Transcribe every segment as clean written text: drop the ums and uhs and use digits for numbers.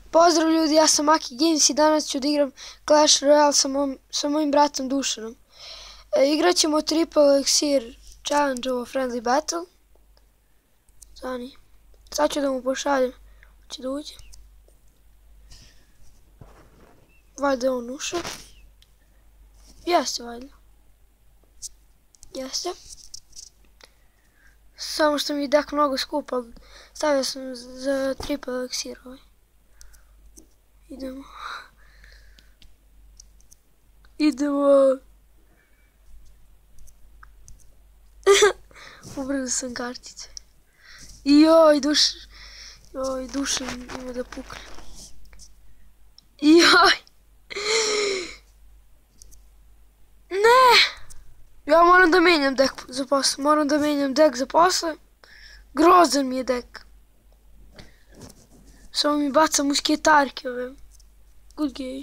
Pozdrav ljudi, ja sam Maki Games i danas ću da igram Clash Royale sa mojim bratom Dušanom. Igrat ćemo Triple Elixir Challenge ovo Friendly Battle. Zani. Sad ću da mu pošaljem. Hoće da uđe. Valjda je on ušao. Jeste valjda. Jeste. Samo što mi je dek mnogo skup, ali stavio sam za Triple Elixir ovaj. Idemo. Idemo. Ubrzo sam kartice. Joj, Dušan ima da pukne. Joj. Ne. Ja moram da menjam dek za posle. Moram da menjam dek za posle. Grozan mi je dek. Samo mi baca musketarke ove. Good game.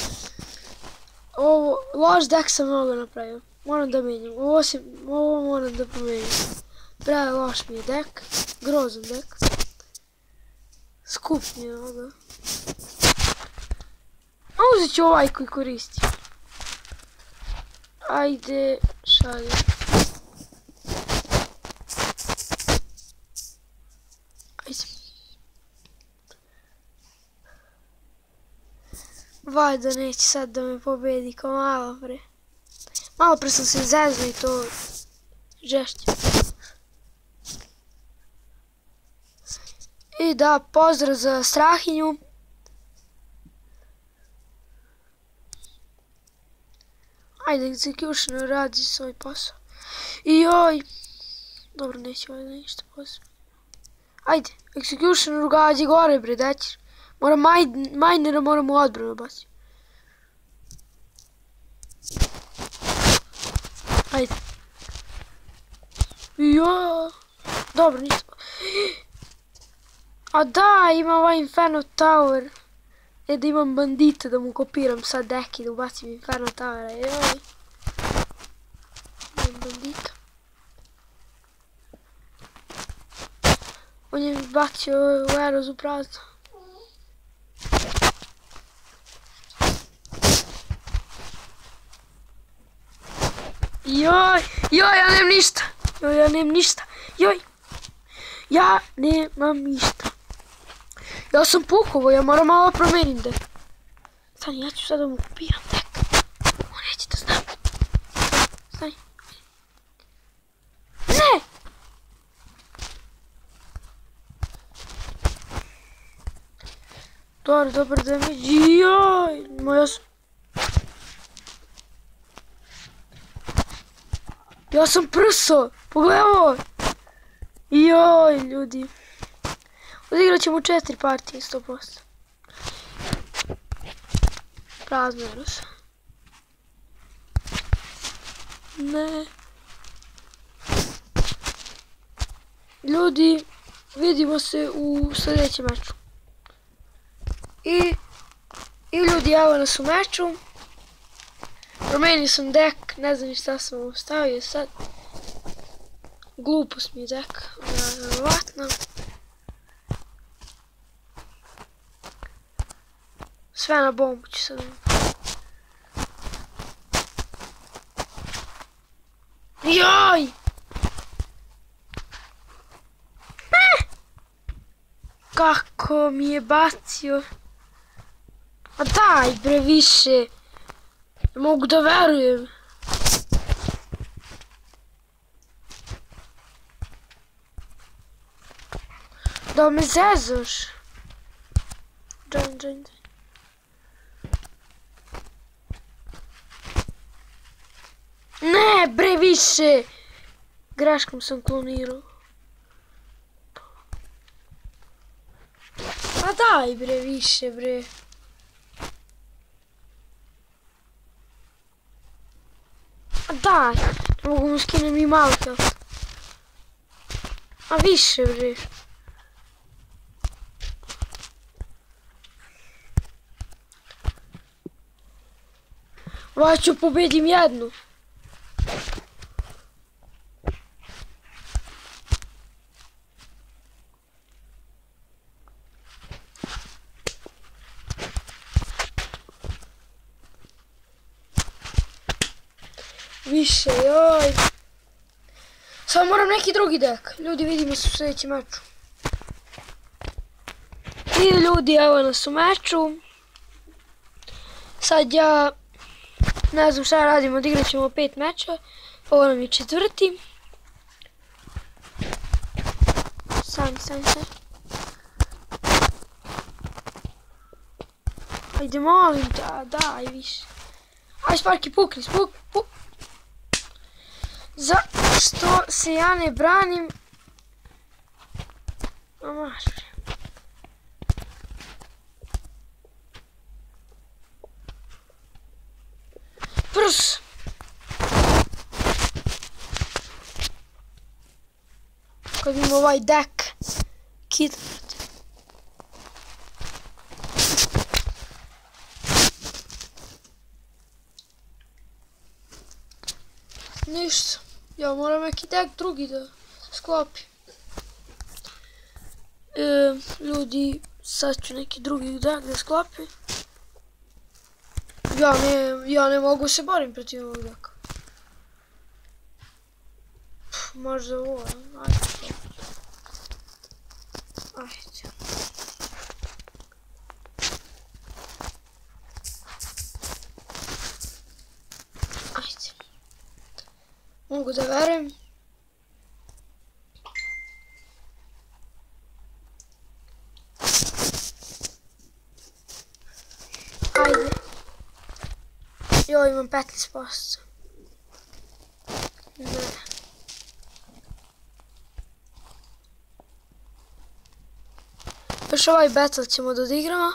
Ovo, loš dek sam mnogo napravio. Moram da menjam. Ovo moram da promenjam. Pre loš mi je dek. Grozan dek. Skup mi je ovoga. A uzet ću ovaj koji koristi. Ajde, šaljem. Ajde. Valjda neće sad da me pobedi kao malo pre. Malo pre sam se zeznuo i to žešće. I da, pozdrav za Strahinju. Ajde, Executioner radi svoj posao. I joj. Dobro, neće ovdje ništa posao. Ajde, Executioner gađi gore bre, dećer. Minera moram u odbranu baciti. Ajde. Jo. Dobro, ništa. A da, imam ovaj Inferno Tower. Da imam bandita da mu kopiram sad dek i da ubacim Inferno Towera. Joj. Imam bandita. On je mi bacio u Eroz u prazno. Joj, ja nemam ništa. Ja nemam ništa. Ja sam pukovo, ja moram malo promenim dek. Stani, ja ću sad da mu kupiram dek. On neće da zna. Stani. Ne! Dobar damage. Joj, moja sam... Ja sam prso, pogledaj ovo. Joj, ljudi. Odigrat ćemo 4 partije, 100%. Prazno Eros. Ne. Ljudi, vidimo se u sljedećem meču. I ljudi, evo nas u meču. Promenio sam dek, ne znam šta sam vam stavio sad. Glupost mi je dek, vjerovatno. Sve na bombu ću sad. Joj! Kako mi je bacio. A daj bre više. Ne mogu da verujem. Da me zezaš. Džan. Ne bre više. Greškom sam klonirao. A daj bre više bre. A daj. Ne mogu mu skinem i malo health. A više bre. Ovo ću pobedim jednu. više, joj. Samo moram neki drugi dek. Ljudi, vidimo se u sljedećem meču. I ljudi, evo nas u meču. Sad ja ne znam šta radimo, odigrat ćemo 5 meča. Ovo nam je 4. Stani. Ajde, molim te, daj više. Aj, Sparky, pukni, Zašto se ja ne branim? Amaš. Prs. Kad imamo ovaj dek. Kid. Ništa. Ja moram neki dek drugi da sklopim. Ljudi, sad ću neki drugi dek da sklopim. Ja ne mogu se borim protiv ovog deka. Možda ovo, ajde. Mogu da verujem. Ajde. Joj, imam 15%. Ne. Još ovaj battle ćemo da odigramo.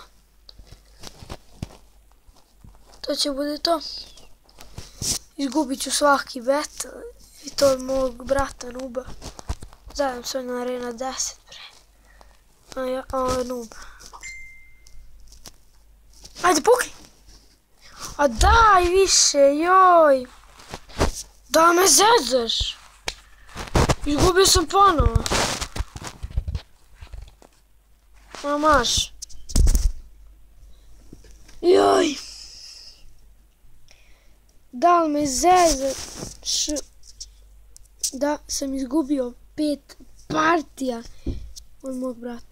To će bude to. Izgubit ću svaki battle. I to od mog brata Nuba. Zajedno sam na arena 10 pre. A Nub. Ajde, pukni! A daj više, joj! Da me zezaš! Izgubio sam ponovo. Mamaš. Joj! Da li me zezaš? Da sam izgubio 5 partija od mog brata.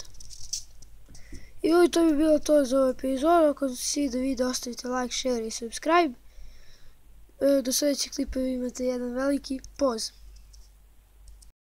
I to bi bilo to za ovu epizodu. Ako se sviđa video, ostavite like, share i subscribe. Do sljedećeg klipa imate jedan veliki pozdrav.